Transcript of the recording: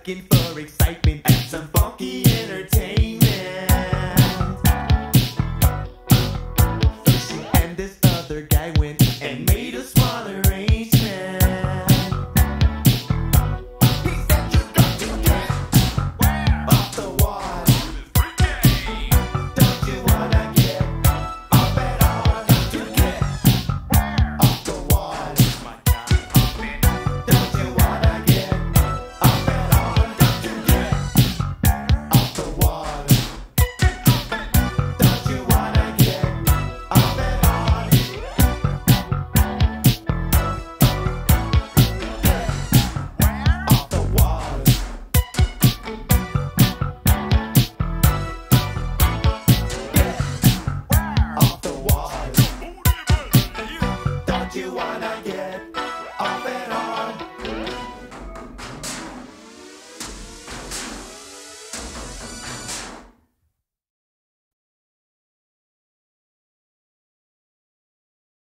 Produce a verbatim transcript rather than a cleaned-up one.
looking for excitement and some funky entertainment. So she and this other guy went and made a small arrangement. He said you got to get off the wall. Don't you wanna get off at all? Got to get off the wall. Don't you wanna get off at all? Got to get off the wall. Don't you wanna get off at all? Off the wall. Off the wall. Don't you wanna